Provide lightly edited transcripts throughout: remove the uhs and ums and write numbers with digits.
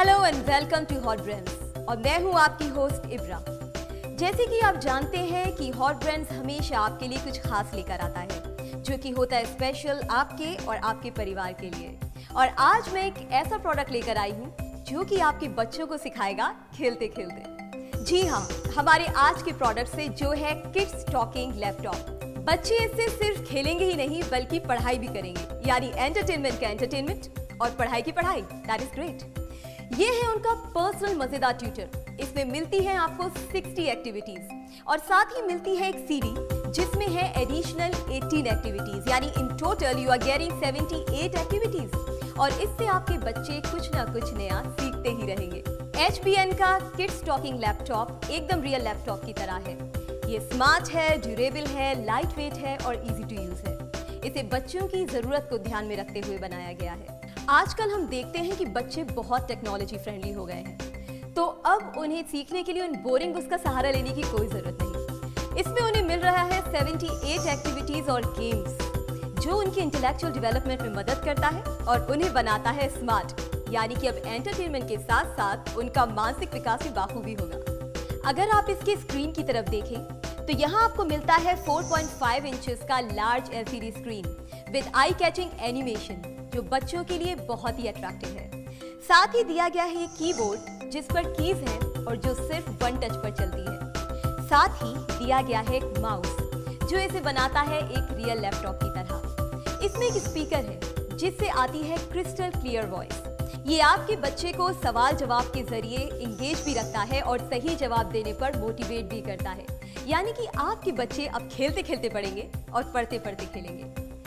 Hello and welcome to hot brands और मैं हूं आपकी होस्ट इब्रा। जैसे कि आप जानते हैं कि हॉट ब्रेंड्स हमेशा आपके लिए कुछ खास लेकर आता है जो कि होता है स्पेशल आपके और आपके परिवार के लिए। और आज मैं एक ऐसा प्रोडक्ट लेकर आई हूं जो कि आपके बच्चों को सिखाएगा खेलते खेलते। जी हाँ, हमारे आज के प्रोडक्ट से जो है किड्स टॉकिंग लैपटॉप। बच्चे इससे सिर्फ खेलेंगे ही नहीं बल्कि पढ़ाई भी करेंगे, यानी एंटरटेनमेंट का एंटरटेनमेंट और पढ़ाई की पढ़ाई। That is great. ये है उनका पर्सनल मजेदार ट्यूटर। इसमें मिलती है आपको 60 एक्टिविटीज और साथ ही मिलती है एक सीडी जिसमें है एडिशनल 18 एक्टिविटीज, यानी in total you are getting 78 activities. और इससे आपके बच्चे कुछ ना कुछ नया सीखते ही रहेंगे। HBN का किड्स टॉकिंग लैपटॉप एकदम रियल लैपटॉप की तरह है। ये स्मार्ट है, ड्यूरेबल है, लाइट वेट है और इजी टू यूज है। इसे बच्चों की जरूरत को ध्यान में रखते हुए बनाया गया है। आजकल हम देखते हैं कि बच्चे बहुत टेक्नोलॉजी फ्रेंडली हो गए हैं, तो अब उन्हें सीखने के लिए उन बोरिंग बुक्स का सहारा लेने की कोई जरूरत नहीं। इसमें उन्हें मिल रहा है 78 एक्टिविटीज और गेम्स जो उनके इंटेलेक्चुअल डेवलपमेंट में मदद करता है और उन्हें बनाता है स्मार्ट, यानी कि अब एंटरटेनमेंट के साथ साथ उनका मानसिक विकास भी बाखूबी होगा। अगर आप इसके स्क्रीन की तरफ देखें तो यहाँ आपको मिलता है 4.5 इंचेस का large LCD screen with eye catching animation जो बच्चों के लिए बहुत ही अट्रैक्टिव है। साथ ही दिया गया है एक कीबोर्ड जिस पर कीज हैं और जो सिर्फ 1 टच पर चलती है। साथ ही दिया गया है एक माउस जो इसे बनाता है एक रियल लैपटॉप की तरह। इसमें एक स्पीकर है जिससे आती है क्रिस्टल क्लियर वॉइस। ये आपके बच्चे को सवाल जवाब के जरिए इंगेज भी रखता है और सही जवाब देने पर मोटिवेट भी करता है, यानी कि आपके बच्चे अब खेलते खेलते पढ़ेंगे और पढ़ते पढ़ते खेलेंगे।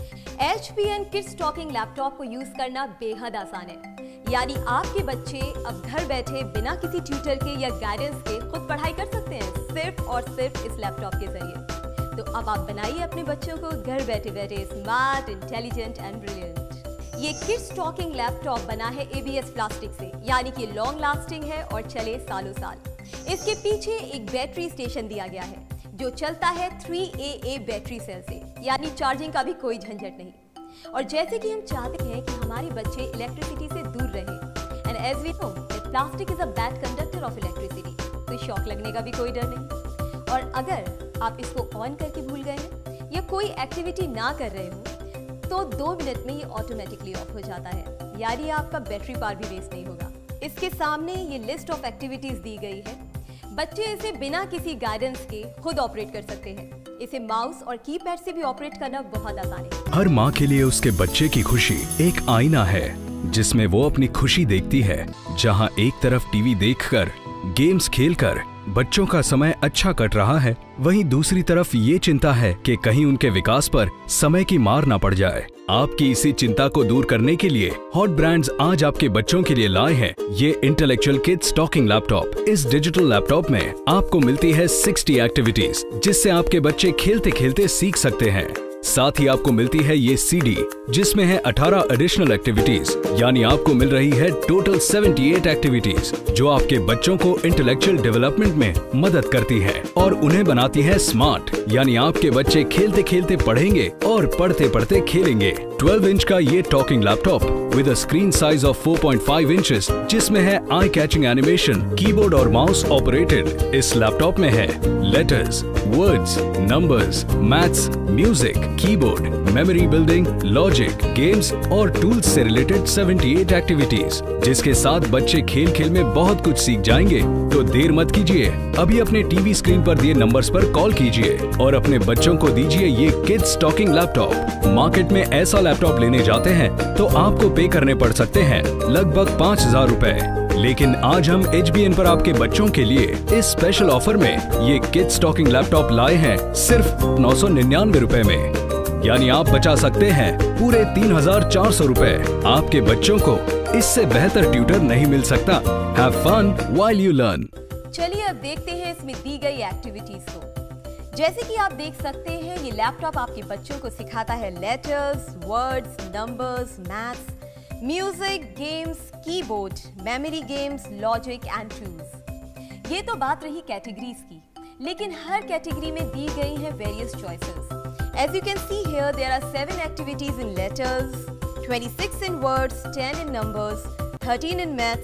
HBN किड्स टॉकिंग लैपटॉप को यूज करना बेहद आसान है, यानी आपके बच्चे अब घर बैठे बिना किसी ट्यूटर के या गाइडेंस के खुद पढ़ाई कर सकते हैं, सिर्फ और सिर्फ इस लैपटॉप के जरिए। तो अब आप बनाइए अपने बच्चों को घर बैठे बैठे स्मार्ट, इंटेलिजेंट एंड ब्रिलियंट। ये किड्स टॉकिंग लैपटॉप बना है ABS प्लास्टिक से, यानी कि लॉन्ग लास्टिंग है और चले सालों साल। इसके पीछे एक बैटरी स्टेशन दिया गया है जो चलता है 3AA बैटरी सेल से, यानी चार्जिंग का भी कोई झंझट नहीं। और जैसे कि हम चाहते हैं कि हमारे बच्चे इलेक्ट्रिसिटी से दूर रहे, and as we know that plastic is a bad conductor of electricity, तो शॉक लगने का भी कोई डर नहीं। और अगर आप इसको ऑन करके भूल गए हैं या कोई एक्टिविटी ना कर रहे हो तो 2 मिनट में ये ऑटोमेटिकली ऑफ हो जाता है, यानी आपका बैटरी पावर भी वेस्ट नहीं होगा। इसके सामने ये लिस्ट ऑफ एक्टिविटीज दी गई है। बच्चे इसे बिना किसी गाइडेंस के खुद ऑपरेट कर सकते हैं। इसे माउस और कीपैड से भी ऑपरेट करना बहुत आसान है। हर माँ के लिए उसके बच्चे की खुशी एक आईना है जिसमें वो अपनी खुशी देखती है। जहाँ एक तरफ टीवी देखकर, गेम्स खेलकर बच्चों का समय अच्छा कट रहा है, वहीं दूसरी तरफ ये चिंता है कि कहीं उनके विकास पर समय की मार ना पड़ जाए। आपकी इसी चिंता को दूर करने के लिए हॉट ब्रांड्स आज आपके बच्चों के लिए लाए हैं ये इंटेलेक्चुअल किड्स टॉकिंग लैपटॉप। इस डिजिटल लैपटॉप में आपको मिलती है 60 एक्टिविटीज जिससे आपके बच्चे खेलते खेलते सीख सकते हैं। साथ ही आपको मिलती है ये CD जिसमें है 18 एडिशनल एक्टिविटीज, यानी आपको मिल रही है टोटल 78 एक्टिविटीज जो आपके बच्चों को इंटेलेक्चुअल डेवलपमेंट में मदद करती है और उन्हें बनाती है स्मार्ट, यानी आपके बच्चे खेलते खेलते पढ़ेंगे और पढ़ते पढ़ते खेलेंगे। 12 इंच का ये talking laptop with a screen size of 4.5 inches जिसमें है आई कैचिंग एनिमेशन, कीबोर्ड और माउस ऑपरेटेड। इस लैपटॉप में है letters, words, numbers, maths, music, keyboard, memory building, logic, games और टूल्स से रिलेटेड 78 एक्टिविटीज जिसके साथ बच्चे खेल खेल में बहुत कुछ सीख जाएंगे। तो देर मत कीजिए, अभी अपने टीवी स्क्रीन पर दिए नंबर्स पर कॉल कीजिए और अपने बच्चों को दीजिए ये किड्स टॉकिंग लैपटॉप। मार्केट में ऐसा लैपटॉप लेने जाते हैं तो आपको पे करने पड़ सकते हैं लगभग 5000 रुपए, लेकिन आज हम HBN पर आपके बच्चों के लिए इस स्पेशल ऑफर में ये किड्स टॉकिंग लैपटॉप लाए हैं सिर्फ 999 रुपए में, यानी आप बचा सकते हैं पूरे 3400 रुपए। आपके बच्चों को इससे बेहतर ट्यूटर नहीं मिल सकता। Have fun while you learn. चलिए अब देखते हैं इसमें दी गई एक्टिविटीज को। जैसे कि आप देख सकते हैं ये लैपटॉप आपके बच्चों को सिखाता है letters, words, numbers, maths, music, games, keyboard, memory games, logic and tools. ये तो बात रही कैटेगरीज की, लेकिन हर कैटेगरी में दी गई हैं various choices. As you can see here, there are 7 activities in letters, 26 in words, 10 in numbers, 13 in maths,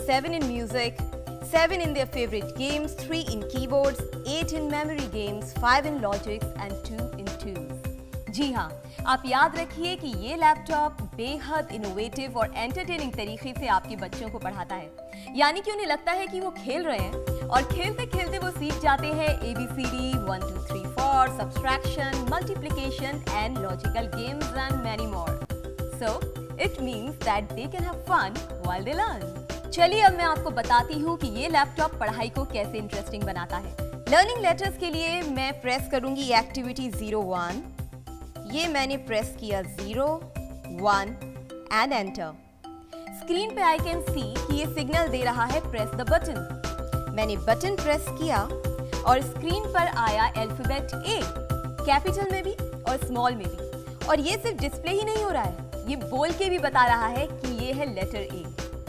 7 in music, 7 in their favorite games, 3 in keyboards, 8 in memory games, 5 in logics and 2 in twos. जी हाँ, आप याद रखिए कि ये laptop बेहद innovative और entertaining तरीके से आपके बच्चों को पढ़ाता है। यानी कि उन्हें लगता है कि वो खेल रहे हैं और खेलते खेलते वो सीख जाते हैं ABCD, 1 2 3 4, subtraction, multiplication and logical games and many more. So it means that they can have fun while they learn. चलिए अब मैं आपको बताती हूँ कि ये लैपटॉप पढ़ाई को कैसे इंटरेस्टिंग बनाता है। लर्निंग लेटर्स के लिए मैं प्रेस करूंगी एक्टिविटी 01। ये मैंने प्रेस किया 0, 1 एंड एंटर। स्क्रीन पे आई कैन सी कि ये सिग्नल दे रहा है प्रेस द बटन। मैंने बटन प्रेस किया और स्क्रीन पर आया अल्फाबेट A, कैपिटल में भी और स्मॉल में भी। और ये सिर्फ डिस्प्ले ही नहीं हो रहा है, ये बोल के भी बता रहा है कि ये है लेटर A।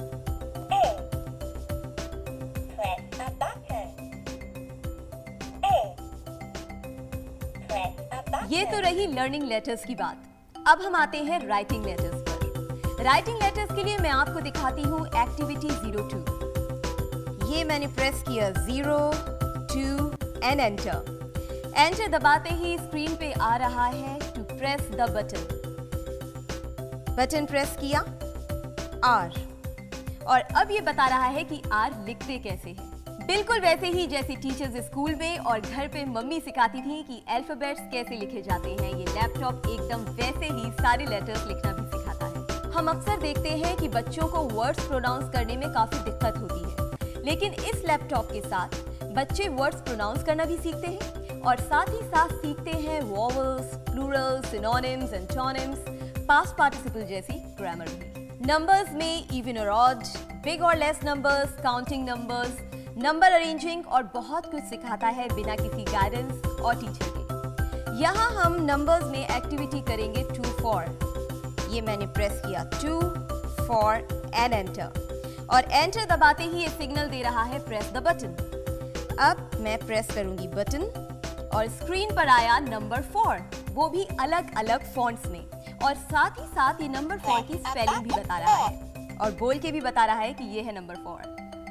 ये तो रही लर्निंग लेटर्स की बात। अब हम आते हैं राइटिंग लेटर्स पर। राइटिंग लेटर्स के लिए मैं आपको दिखाती हूँ एक्टिविटी 02। ये मैंने प्रेस किया 0, 2 एंड एंटर। एंटर दबाते ही स्क्रीन पे आ रहा है to press the button. Button press किया R और अब ये बता रहा है कि R लिखते कैसे हैं। बिल्कुल वैसे ही जैसे टीचर्स स्कूल में और घर पे मम्मी सिखाती थी कि अल्फाबेट्स कैसे लिखे जाते हैं, ये लैपटॉप एकदम वैसे ही सारे लेटर्स लिखना भी सिखाता है। हम अक्सर देखते हैं कि बच्चों को वर्ड्स प्रोनाउंस करने में काफी दिक्कत होती है, लेकिन इस लैपटॉप के साथ बच्चे वर्ड्स प्रोनाउंस करना भी सीखते हैं और साथ ही साथ सीखते हैं vowels, plurals, synonyms, antonyms, past participle जैसी ग्रामर भी। नंबर्स में इवन और ऑड, बिग और less numbers, counting numbers, number arranging और बहुत कुछ सिखाता है बिना किसी गाइडेंस और टीचर के। यहाँ हम नंबर्स में एक्टिविटी करेंगे 2 4। ये मैंने प्रेस किया 2, 4 एंड एंटर और एंटर दबाते ही ये सिग्नल दे रहा है प्रेस द बटन। अब मैं प्रेस करूंगी बटन और स्क्रीन पर आया नंबर 4, वो भी अलग अलग फॉन्ट्स में और साथ ही साथ ये नंबर 4 की स्पेलिंग भी बता रहा है और बोल के भी बता रहा है कि ये है नंबर 4।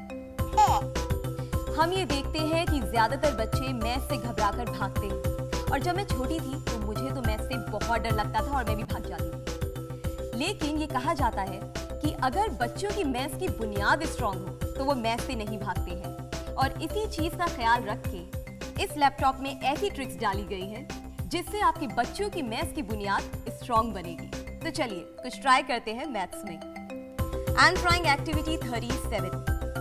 हम ये देखते हैं कि ज्यादातर बच्चे मैथ से घबराकर भागते हैं और जब मैं छोटी थी तो मुझे तो मैथ से बहुत डर लगता था और मैं भी भाग जाती थी। लेकिन ये कहा जाता है कि अगर बच्चों की मैथ की बुनियाद स्ट्रांग हो तो वो मैथ से नहीं भागते हैं और इसी चीज का ख्याल रख के इस लैपटॉप में ऐसी ट्रिक्स डाली गई हैं जिससे आपके बच्चों की मैथ की बुनियाद स्ट्रांग बनेगी। तो चलिए कुछ ट्राई करते हैं मैथ्स में। I am trying activity 37।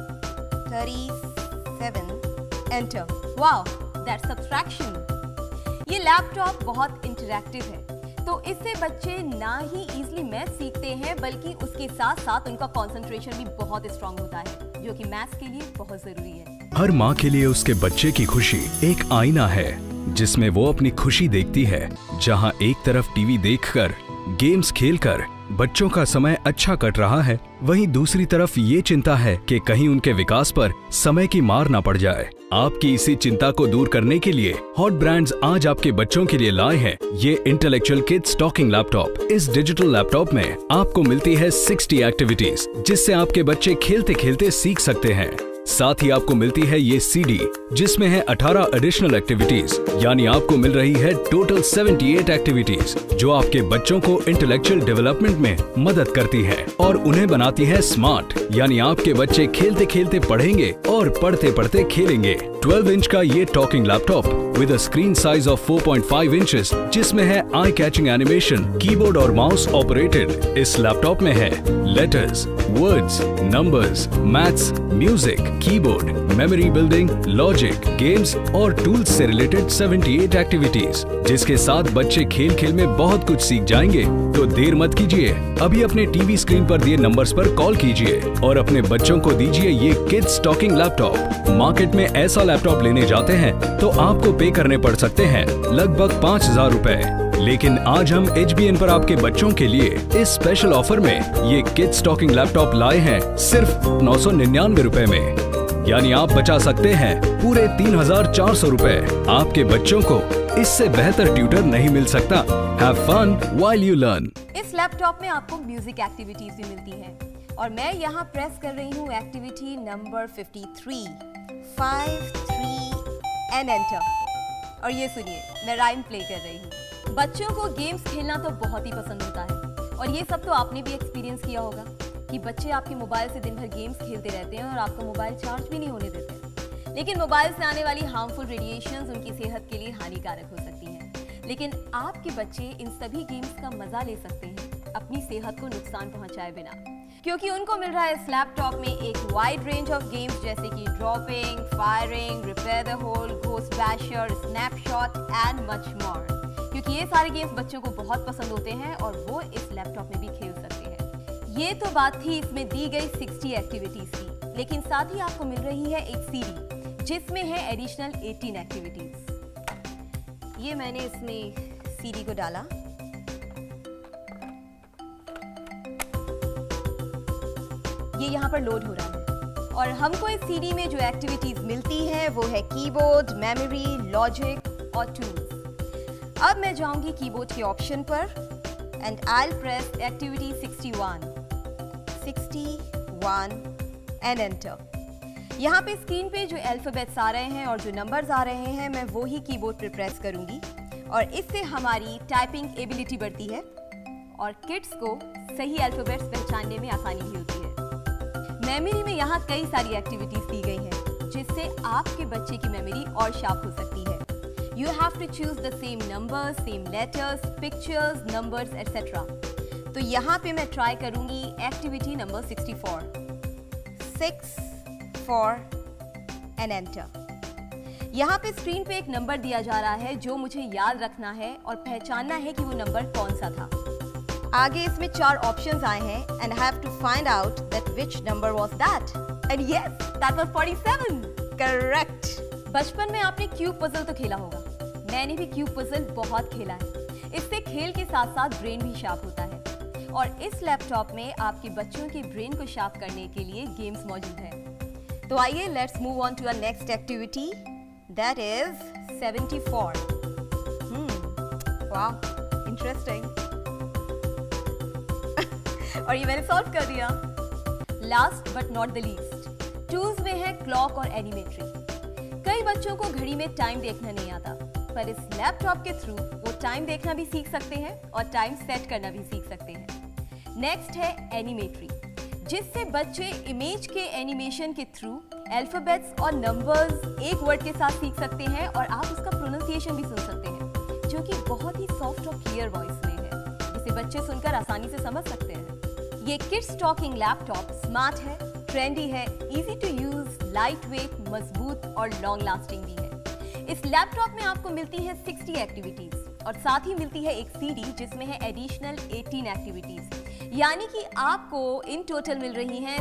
Enter. Wow, that's subtraction. ये लैपटॉप बहुत इंटरैक्टिव है तो इससे बच्चे ना ही इजीली मैथ सीखते हैं बल्कि उसके साथ साथ उनका कंसंट्रेशन भी बहुत स्ट्रांग होता है, जो कि मैथ्स के लिए बहुत जरूरी है। हर माँ के लिए उसके बच्चे की खुशी एक आईना है जिसमें वो अपनी खुशी देखती है। जहाँ एक तरफ टीवी देखकर, गेम्स खेलकर बच्चों का समय अच्छा कट रहा है, वहीं दूसरी तरफ ये चिंता है कि कहीं उनके विकास पर समय की मार ना पड़ जाए। आपकी इसी चिंता को दूर करने के लिए हॉट ब्रांड्स आज आपके बच्चों के लिए लाए हैं ये इंटेलेक्चुअल किड्स टॉकिंग लैपटॉप। इस डिजिटल लैपटॉप में आपको मिलती है 60 एक्टिविटीज जिससे आपके बच्चे खेलते खेलते सीख सकते हैं। साथ ही आपको मिलती है ये CD जिसमें है 18 एडिशनल एक्टिविटीज, यानी आपको मिल रही है टोटल 78 एक्टिविटीज जो आपके बच्चों को इंटेलेक्चुअल डेवलपमेंट में मदद करती है और उन्हें बनाती है स्मार्ट, यानी आपके बच्चे खेलते खेलते पढ़ेंगे और पढ़ते पढ़ते खेलेंगे। 12 इंच का ये talking laptop with a screen size of 4.5 inches जिसमें है आई कैचिंग एनिमेशन, कीबोर्ड और माउस ऑपरेटेड। इस लैपटॉप में है letters, words, numbers, maths, music, keyboard, memory building, logic, games और टूल्स से रिलेटेड 78 एक्टिविटीज जिसके साथ बच्चे खेल खेल में बहुत कुछ सीख जाएंगे। तो देर मत कीजिए, अभी अपने टीवी स्क्रीन पर दिए नंबर्स पर कॉल कीजिए और अपने बच्चों को दीजिए ये किड्स टॉकिंग लैपटॉप। मार्केट में ऐसा लैपटॉप लेने जाते हैं तो आपको पे करने पड़ सकते हैं लगभग 5000 रुपए, लेकिन आज हम HBN पर आपके बच्चों के लिए इस स्पेशल ऑफर में ये किड्स टॉकिंग लैपटॉप लाए हैं सिर्फ 999 रुपए में, यानी आप बचा सकते हैं पूरे 3400 रुपए। आपके बच्चों को इससे बेहतर ट्यूटर नहीं मिल सकता। Have fun while you learn. इस लैपटॉप में आपको म्यूजिक एक्टिविटीज भी मिलती हैं, और मैं यहाँ प्रेस कर रही हूँ एक्टिविटी नंबर 53 एंड एंटर। और ये सुनिए, मैं राइम प्ले कर रही हूँ। बच्चों को गेम्स खेलना तो बहुत ही पसंद होता है और ये सब तो आपने भी एक्सपीरियंस किया होगा कि बच्चे आपके मोबाइल से दिन भर गेम्स खेलते रहते हैं और आपका मोबाइल चार्ज भी नहीं होने देते। लेकिन मोबाइल से आने वाली हार्मफुल रेडिएशंस उनकी सेहत के लिए हानिकारक हो सकती हैं। लेकिन आपके बच्चे इन सभी गेम्स का मजा ले सकते हैं अपनी सेहत को नुकसान पहुंचाए बिना, क्योंकि उनको मिल रहा है इस लैपटॉप में एक वाइड रेंज ऑफ गेम्स जैसे कि dropping, firing, repair the hole, ghost basher, snapshot and much more. क्योंकि ये सारे गेम्स बच्चों को बहुत पसंद होते हैं और वो इस लैपटॉप में भी खेल सकते हैं। ये तो बात थी इसमें दी गई 60 एक्टिविटीज की, लेकिन साथ ही आपको मिल रही है एक सीडी जिसमें है एडिशनल 18 एक्टिविटीज। ये मैंने इसमें सीडी को डाला। ये यहाँ पर लोड हो रहा है और हमको इस सीडी में जो एक्टिविटीज मिलती है वो है कीबोर्ड, मेमोरी, लॉजिक और टूल्स। अब मैं जाऊंगी कीबोर्ड के ऑप्शन पर and I will press activity 61 and enter. यहाँ पे स्क्रीन पे जो अल्फाबेट्स आ रहे हैं और जो नंबर्स आ रहे हैं मैं वो ही कीबोर्ड पर प्रेस करूंगी और इससे हमारी टाइपिंग एबिलिटी बढ़ती है और किड्स को सही अल्फाबेट्स पहचानने में आसानी भी होती है। मेमोरी में यहाँ कई सारी एक्टिविटीज दी गई हैं जिससे आपके बच्चे की मेमोरी और शार्प हो सकती है। You have to choose the same numbers, same letters, pictures, numbers etcetera. तो यहाँ पे मैं ट्राई करूंगी एक्टिविटी नंबर 64 एंड एंटर। यहाँ पे स्क्रीन पे एक नंबर दिया जा रहा है जो मुझे याद रखना है और पहचानना है कि वो नंबर कौन सा था। आगे इसमें 4 ऑप्शंस आए हैं and I have to find out that which number was that and yes that was 47। Correct. बचपन में आपने क्यूब पजल तो खेला होगा, मैंने भी क्यूब पजल बहुत खेला है। इससे खेल के साथ साथ ब्रेन भी शार्प होता है और इस लैपटॉप में आपके बच्चों के ब्रेन को शार्प करने के लिए गेम्स मौजूद है। तो आइए let's move on to our next activity that is 74। Wow, interesting. और ये मैंने सॉल्व कर दिया। Last but not the least, tools में है क्लॉक और एनिमेट्री। कई बच्चों को घड़ी में टाइम देखना नहीं आता, पर इस लैपटॉप के थ्रू वो टाइम देखना भी सीख सकते हैं और टाइम सेट करना भी सीख सकते हैं। नेक्स्ट है एनिमेट्री, जिससे बच्चे इमेज के एनिमेशन के थ्रू अल्फाबेट्स और नंबर्स एक वर्ड के साथ सीख सकते हैं और आप उसका प्रोनाउंसिएशन भी सुन सकते हैं, जो कि बहुत ही सॉफ्ट और क्लियर वॉइस में है, जिसे बच्चे सुनकर आसानी से समझ सकते हैं। ये किड्स टॉकिंग लैपटॉप स्मार्ट है, ट्रेंडी है, easy to use, light weight, मजबूत और लॉन्ग लास्टिंग भी है। इस लैपटॉप में आपको मिलती है 60 एक्टिविटीज और साथ ही मिलती है एक सीडी जिसमें है एडिशनल 18 एक्टिविटीज, यानी कि आपको इन टोटल मिल रही हैं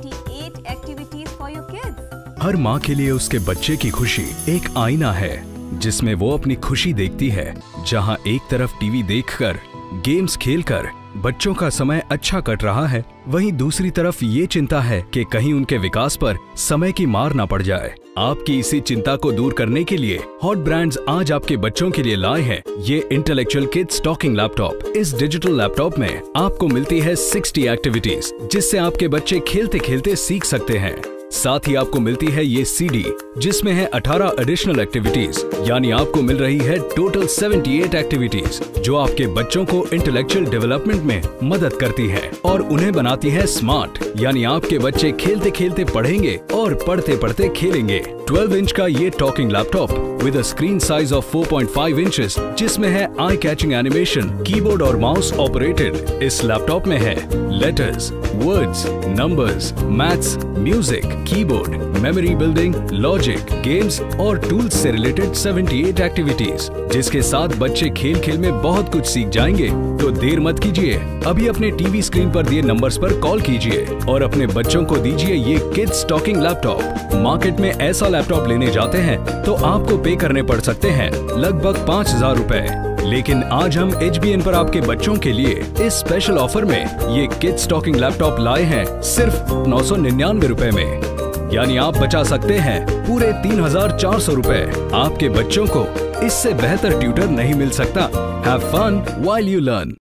78 एक्टिविटीज फॉर योर किड्स। हर माँ के लिए उसके बच्चे की खुशी एक आईना है जिसमें वो अपनी खुशी देखती है। जहाँ एक तरफ टीवी देखकर, गेम्स खेलकर बच्चों का समय अच्छा कट रहा है, वहीं दूसरी तरफ ये चिंता है कि कहीं उनके विकास पर समय की मार ना पड़ जाए। आपकी इसी चिंता को दूर करने के लिए हॉट ब्रांड्स आज आपके बच्चों के लिए लाए हैं ये इंटेलेक्चुअल किड्स टॉकिंग लैपटॉप। इस डिजिटल लैपटॉप में आपको मिलती है 60 एक्टिविटीज जिससे आपके बच्चे खेलते खेलते सीख सकते हैं। साथ ही आपको मिलती है ये सीडी जिसमें है 18 एडिशनल एक्टिविटीज, यानी आपको मिल रही है टोटल 78 एक्टिविटीज जो आपके बच्चों को इंटेलेक्चुअल डेवलपमेंट में मदद करती है और उन्हें बनाती है स्मार्ट, यानी आपके बच्चे खेलते खेलते पढ़ेंगे और पढ़ते पढ़ते खेलेंगे। 12 इंच का ये talking laptop with a screen size of 4.5 inches जिसमें है आई कैचिंग एनिमेशन, कीबोर्ड और माउस ऑपरेटेड। इस लैपटॉप में है letters, words, numbers, maths, music, keyboard, memory building, logic, games और टूल्स से रिलेटेड 78 एक्टिविटीज, जिसके साथ बच्चे खेल खेल में बहुत कुछ सीख जाएंगे। तो देर मत कीजिए, अभी अपने टीवी स्क्रीन पर दिए नंबर्स पर कॉल कीजिए और अपने बच्चों को दीजिए ये किड्स टॉकिंग लैपटॉप। मार्केट में ऐसा लैपटॉप लेने जाते हैं तो आपको पे करने पड़ सकते हैं लगभग 5000 रुपए, लेकिन आज हम HBN पर आपके बच्चों के लिए इस स्पेशल ऑफर में ये किड्स टॉकिंग लैपटॉप लाए हैं सिर्फ 999 रुपए में, यानी आप बचा सकते हैं पूरे 3400 रुपए। आपके बच्चों को इससे बेहतर ट्यूटर नहीं मिल सकता। Have fun while you learn.